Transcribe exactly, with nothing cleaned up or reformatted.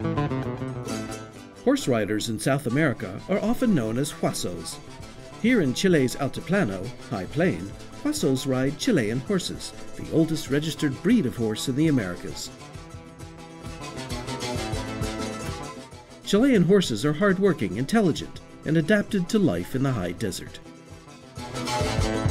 Horse riders in South America are often known as huasos. Here in Chile's Altiplano, high plain, huasos ride Chilean horses, the oldest registered breed of horse in the Americas. Chilean horses are hardworking, intelligent, and adapted to life in the high desert.